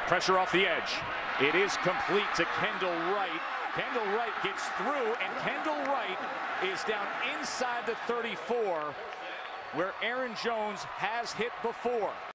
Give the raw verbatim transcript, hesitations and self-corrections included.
Pressure off the edge. It is complete to Kendall Wright. Kendall Wright gets through, and Kendall Wright is down inside the thirty-four, where Aaron Jones has hit before.